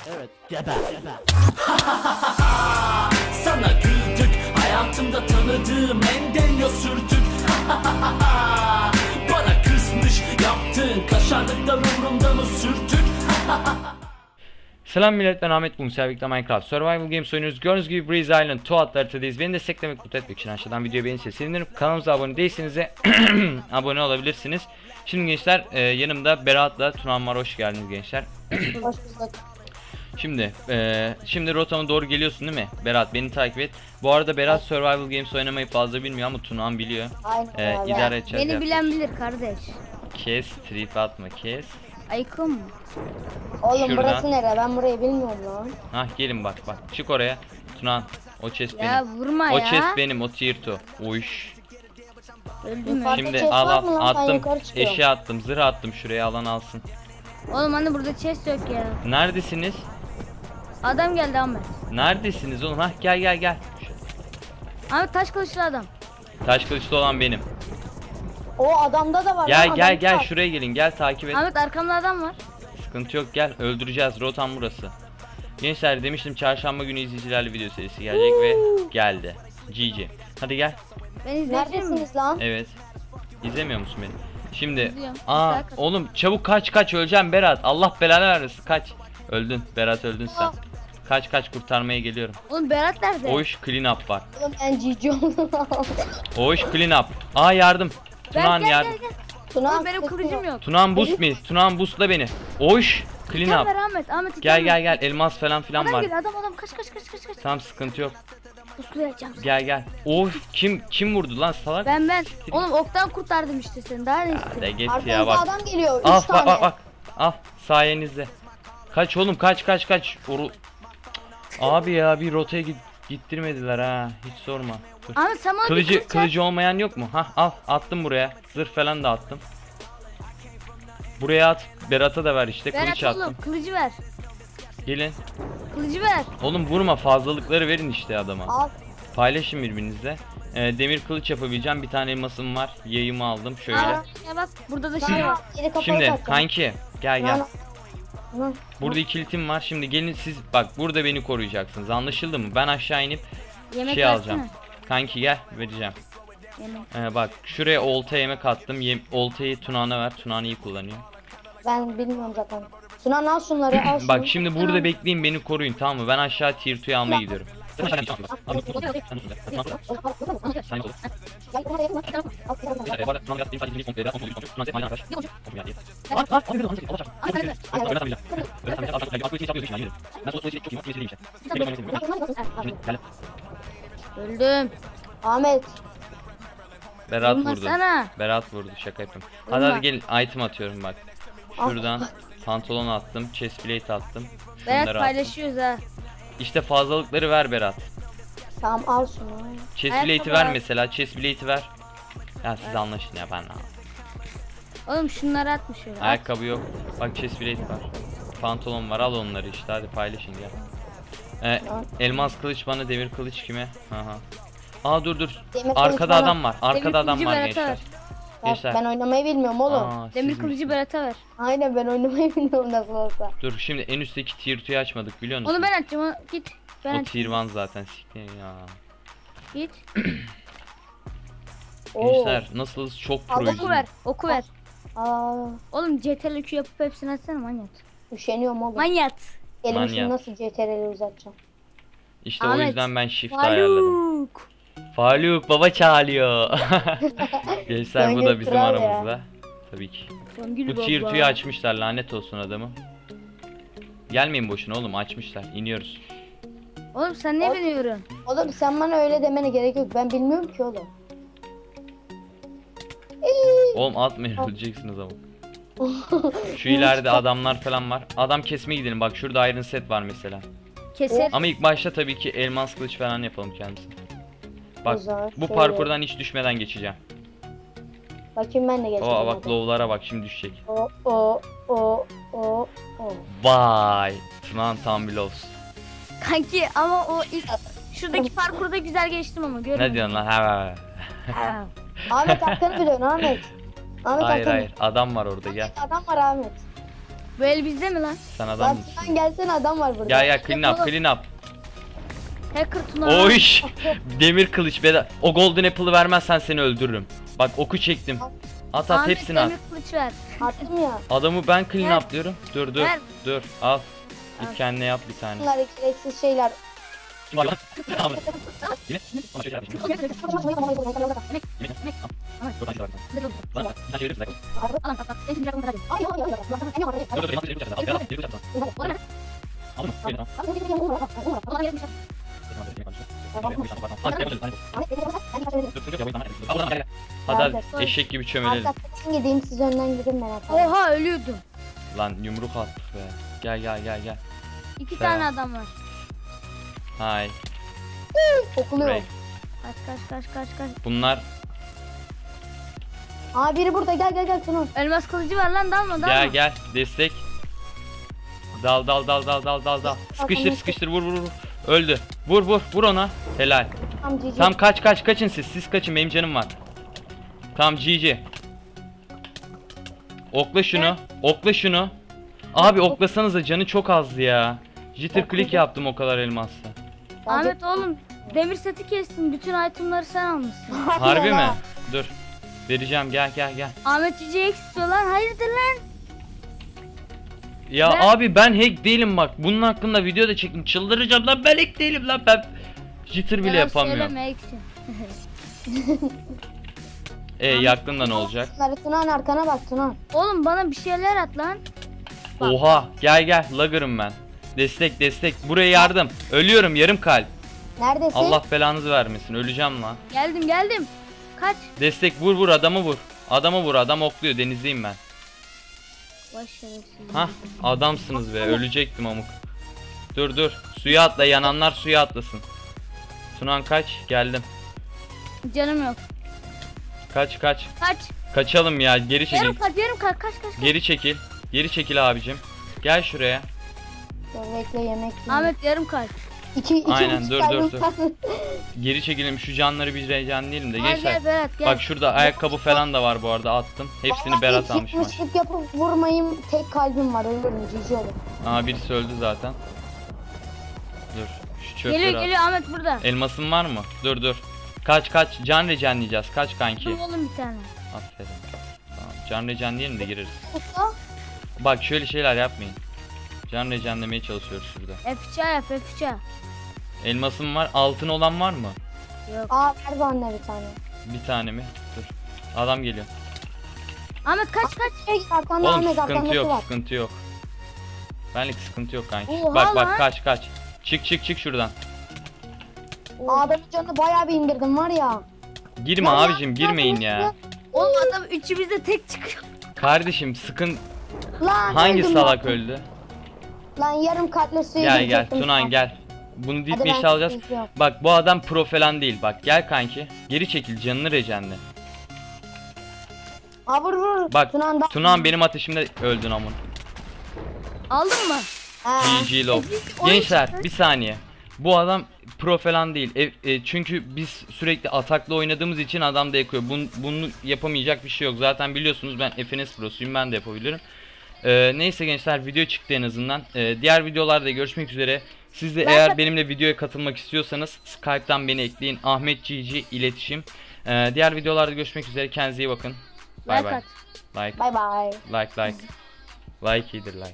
Evet, geber. Sana güldük, hayatımda tanıdığım en deniyor sürtük. Bana kızmış, yaptığın kaşarlıklar umurumda mı sürtük? Selam millet, ben Ahmet. Bugün birlikte Minecraft Survival Games oynuyoruz. Gördüğünüz gibi Breeze Island 2 adlı haritadayız. Beni desteklemek, mutlu etmek için aşağıdan videoyu beğenirseniz sevinirim. Kanalımıza abone değilseniz de abone olabilirsiniz. Şimdi gençler, yanımda Berat'la Tunan var. Hoş geldiniz gençler. Hoş bulduk. Şimdi rotama doğru geliyorsun değil mi? Berat, beni takip et. Bu arada Berat Survival Games oynamayı fazla bilmiyor ama Tunan biliyor. Aynen abi. İdare edeceğiz. Beni bilen bilir kardeş. Kes, trip atma, kes. Aykın mı? Oğlum Şuradan. burası nere? Ben burayı bilmiyorum lan. Hah, gelin bak. Çık oraya. Tunan, o chest Ya benim. vurma O ya. chest benim, o tier 2. Uyş. Öldü mü? Farklı Şimdi chest al var mı lan? Ben attım, yukarı çıkıyorum. eşya attım, zırh attım, şuraya alan alsın. Oğlum hani burada chest yok ya. Neredesiniz? Adam geldi Ahmet. Neredesiniz oğlum? Hah, gel. Ahmet taş kılıçlı adam. Taş kılıçlı olan benim. O adamda da var. Gel lan, gel adam gel var. şuraya gelin, gel takip et. Ahmet arkamda adam var. Sıkıntı yok, gel öldüreceğiz, rotam burası. Gençler, demiştim çarşamba günü izleyicilerle video serisi gelecek ve geldi. GG. Hadi gel. Ben izleyeceğim mi? Neredesiniz lan? Evet. İzlemiyor musun beni? Şimdi İzliyorum. aa Güzel kaç. oğlum çabuk kaç öleceğim Berat. Allah belanı vermesin, kaç. Öldün Berat, öldün sen. Kaç kurtarmaya geliyorum. Oğlum Berat nerede? O iş clean up var. Oğlum ben cici oldum. O iş clean up. Aa, yardım. Tunan gel, yardım. gel. Tuna Oğlum benim kılıcım yok. Tunan boost me. Tunan boostla beni. O iş Gel clean ver up. Ahmet. Ahmet Gel elmas falan filan Adam var. geliyor adam kaç. Tamam, sıkıntı yok. Puslayacağım. Gel. O kim vurdu lan salak? Ben. Oğlum oktan kurtardım işte seni. Daha ne Ya istiyorsun? de git ya Arkamızda bak. adam geliyor. 3 Al tane. bak. Al sayenizde. Kaç oğlum, kaç. Abi ya, bir rotaya gittirmediler ha. Hiç sorma. Dur. Ahmet sen bana bir kılıç at. Kılıcı olmayan yok mu? Hah, al attım buraya. Zırh falan da attım. Buraya at. Berat'a da ver işte. Kılıç Berat oğlum attım. kılıcı ver. Gelin. Kılıcı ver. Oğlum vurma, fazlalıkları verin işte adama. Al. Paylaşın birbirinizle. Demir kılıç yapabileceğim. Bir tane elmasım var. Yayımı aldım şöyle. Aa, ya bak burada da şey Lan var. geri kafayı Şimdi takacağım. kanki gel. Lan. Lan. Burada ikilitim var. Şimdi gelin siz, bak burada beni koruyacaksınız. Anlaşıldı mı? Ben aşağı inip Yemek şey alacağım. versene. Kanki gel, vereceğim. Yemek. Bak şuraya olta yemek attım. Oltayı Tuna'na ver. Tunan iyi kullanıyor. Ben bilmiyorum zaten. Tuna al şunları al şunu. Bak şimdi burada bekleyin, beni koruyun, tamam mı? Ben aşağı tier 2'ye almaya gidiyorum. Öldüm. Ahmet. Berat vurdu. Vurmasana. Berat vurdu, şaka yapıyorum. Vurma. Hadi gelin, item atıyorum bak. Şuradan pantolon attım, chest plate attım. Berat Şunları attım. paylaşıyoruz ha. İşte fazlalıkları ver Berat. Tamam al şunu. Chest Ayakkabı plate'i ver al. mesela, chest plate'i ver. Ya siz anlaşın ya, ben Oğlum şunları atmış öyle. ayakkabı yok. Bak chest plate var. Pantolon var, al onları işte, hadi paylaşın gel. Elmas kılıç bana, demir kılıç kime? Aha. Aa dur. Demir kılıç Arkada bana. adam var. Arkada Demir adam kılıcı var Berat'a gençler. ver. Gençler. Ben oynamayı bilmiyorum oğlum. Aa, Demir siz kılıcı misiniz? Berat'a ver. Aynen ben oynamayı bilmiyorum nasıl olsa. Dur şimdi en üstteki tier 2'yi açmadık biliyor musun? Onu ben açacağım. Git. Ben O açayım. tier 1 zaten, siktir ya. Git. Oo. Gençler nasılız, çok Al, proyuz. Oku ver. Oku ver. Aa, Oğlum CTRL Q yapıp hepsini açsana manyat. üşeniyorum oğlum. Manyat. Elimi Manyak. şimdi nasıl CTRL'e uzatacağım. İşte o Ahmet. yüzden ben shift ayarladım. Faruk. Faruk baba çağırıyor. Gençler bu da Songül bizim kral ya. aramızda. Tabii ki. Songül Bu baba. tier 2'yi açmışlar, lanet olsun adamı. Gelmeyin boşuna oğlum, açmışlar. İniyoruz. Oğlum sen ne biliyorsun? Oğlum sen bana öyle demene gerek yok. Ben bilmiyorum ki oğlum. Oğlum atmayın, öleceksiniz ama. Şu ileride adamlar falan var. Adam kesmeye gidelim, bak şurada iron set var mesela. Keser. Ama ilk başta tabii ki elmas kılıç falan yapalım kendisine. Bak Güzel, bu şöyle. parkurdan hiç düşmeden geçeceğim. Bakayım ben de geçeceğim. Oo bak, hadi. low'lara bak, şimdi düşecek. O. Vay, Tunan tam bir lows. Kanki ama o ilk şuradaki parkurda güzel geçtim ama görüyor Ne diyorsun lan? Ha. musun? Ahmet hakkını biliyorsun Ahmet. Ahmet Hayır hakkını. hayır, adam var orada, gel. Adam var Ahmet. Bu el bizde mi lan? Sen adam Lan mısın? Sinan gelsene adam var burada. Gel clean up Yapalım. clean up. Hacker Tuna. Oy! Demir kılıç beda. O golden apple'ı vermezsen seni öldürürüm. Bak oku çektim. At Ahmet hepsini at. demir kılıç ver. Attım ya. Adamı ben clean Ver. up diyorum. Dur dur Ver. dur al. Git Al. kendine yap bir tane. Bunlar gereksiz şeyler. Alan bak bak. En şimdi kadar. Alan gelmiş. Hadi hadi eşek gibi çömelelim. Arkadaşın gideyim siz önden gidin merak etmeyin. Oha ölüyordum. Lan yumruk attık be. Gel gel gel gel. İki Selam. tane adam var. Hay. Okuluyor. Break. Kaç. Bunlar Aa biri burada gel Sinan. Elmas kılıcı var lan dalma. gel gel destek. Dal. Sıkıştır vur. Öldü. Vur ona. Helal. Tam cici. Tam kaçın siz kaçın benim canım var. Tam GG. Okla şunu. Abi oklasanıza canı çok azdı ya. Jitter click yaptım o kadar elmasla. Ahmet oğlum demir seti kestin. Bütün itemları sen almışsın. Harbi mi? Dur. Vereceğim gel. Ahmet cüceyi istiyorlar. Hayırdır lan? Ya Ben- abi ben hack değilim bak. Bunun hakkında video da çektim. Çıldıracağım lan ben hack değilim lan ben. Jitter bile Yalan yapamıyorum. söyleme eksin. Yaktın da ne olacak? Sinan arkana bak Sinan. Oğlum bana bir şeyler at lan. Bak. Oha gel lagger'ım ben. Destek buraya yardım. Ölüyorum yarım kalp. Neredesin? Allah belanızı vermesin öleceğim lan. Geldim. Kaç. Destek vur adamı vur. Adam okluyor denizdeyim ben. Vay şerefsiz. Hah adamsınız be ölecektim amık. Dur suya atla yananlar suya atlasın. Tunan kaç geldim. Canım yok. Kaç. Kaç. Kaçalım ya geri çekil. Yarım kalp. Kaç. Geri çekil abicim. Gel şuraya. Dur bekle yemek yiyeyim. Ahmet yarım kalp. İki Aynen, buçuk dur. kalbim var. Geri çekelim şu canları bir recanlayalım da Gel gençler. Berat gel. Bak şurada ayakkabı falan da var bu arada attım. Hepsini Berat almış maç. Gitmişlik yapıp vurmayayım tek kalbim var ölürüm cici olur. Aa birisi öldü zaten. Dur şu çöpleri al. Geliyor Ahmet burada. Elmasın var mı? Dur. Kaç can recanlayacağız. Kaç kanki. Dur oğlum bir tane. Aferin. Tamam. Can recanlayalım da gireriz. Usta. Bak şöyle şeyler yapmayın. Can recanlamaya çalışıyoruz şurada. F3 yap F3. Elmasım var. Altın olan var mı? Yok. Aa ver bana bir tane. Bir tane mi? Dur. Adam geliyor. Ahmet kaç. Arkanda Oğlum Ahmet sıkıntı arkandaki yok, var. sıkıntı yok. Benlik sıkıntı yok kanki. Oha Bak lan. kaç. Çık şuradan. Adamın canını bayağı bir indirdim var ya. Girme Ya, abicim girmeyin ya. Oğlum adam üçümüzde tek çıkıyor. Kardeşim sıkın. Lan Hangi öldüm salak lan. öldü? Lan yarım kalple suya Gel girecektim. Tunan gel. Bunu Hadi ditmeyi ben alacağız. çıkıyorum. Bak bu adam pro falan değil. Bak gel kanki. Geri çekil canını recenle. Aa vur. Bak Tunan da. Tunan benim ateşimde öldün amın. Aldın mı? Ha. GG love. oyun Gençler çıktı. bir saniye. Bu adam pro falan değil. Çünkü biz sürekli ataklı oynadığımız için adam da yakıyor. Bunu yapamayacak bir şey yok. Zaten biliyorsunuz ben FNS prosuyum. Ben de yapabilirim. Neyse gençler video çıktı en azından. Diğer videolarda görüşmek üzere. Siz de eğer benimle videoya katılmak istiyorsanız Skype'tan beni ekleyin. Ahmet GG iletişim. Diğer videolarda görüşmek üzere. Kendinize iyi bakın. Bay Like bay. at. Like Bay bay. like. Like iyidir like.